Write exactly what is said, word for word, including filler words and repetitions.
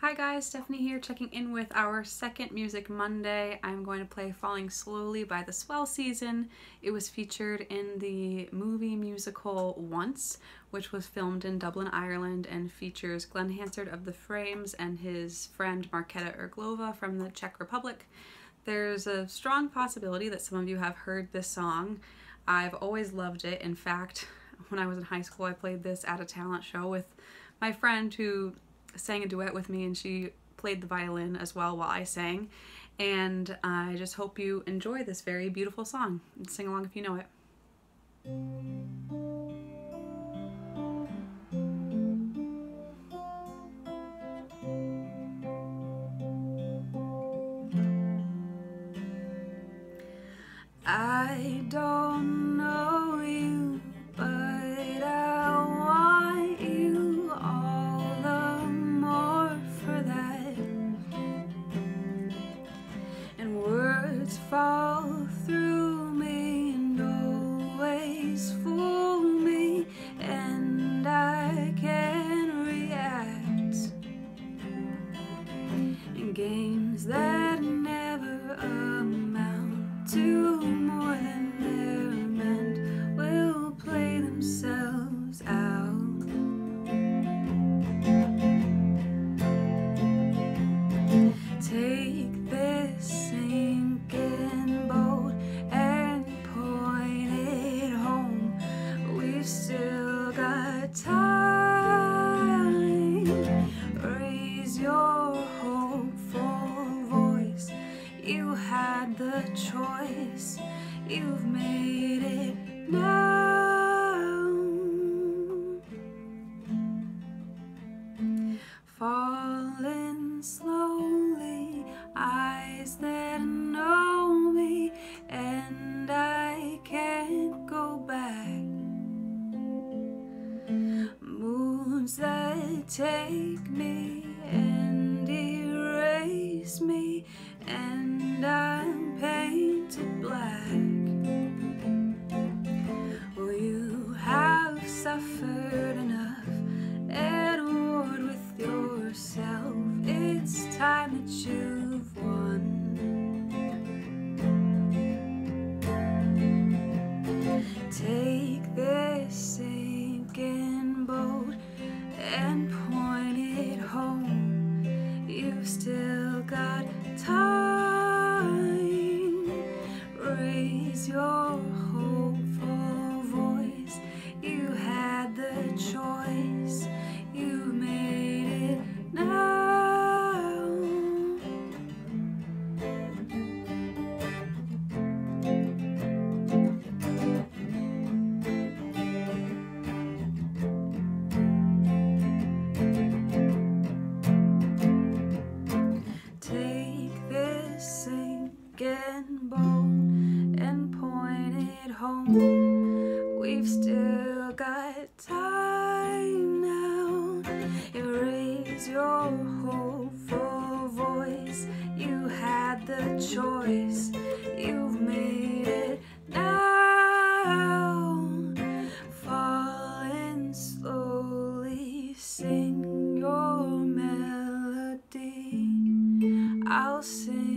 Hi guys, Stephanie here, checking in with our second Music Monday. I'm going to play Falling Slowly by the Swell Season. It was featured in the movie musical Once, which was filmed in Dublin, Ireland, and features Glen Hansard of the Frames and his friend Marketa Irglova from the Czech Republic. There's a strong possibility that some of you have heard this song. I've always loved it. In fact, when I was in high school, I played this at a talent show with my friend who sang a duet with me, and she played the violin as well while I sang. And I just hope you enjoy this very beautiful song. And sing along if you know it. I don't know you, but I want you all the more for that. And words fall through me and always fool me, and I can react in games that never amount to more than they're meant, will play themselves out. Take this sinking boat and point it home. We've still got time. Raise your hopeful voice. You had the choice, you've made it now. Falling slowly, eyes that know me, and I can't go back. Moons that take me and erase me, and I'm painted black. Well, you have suffered enough and warred with yourself. It's time that you've won. Take this sinking boat and point it home. You've still got time. Raise your hopeful voice. You had the choice. You made it now. Boat and point it home. We've still got time now. Erase your hopeful voice. You had the choice. You've made it now. Falling slowly, sing your melody. I'll sing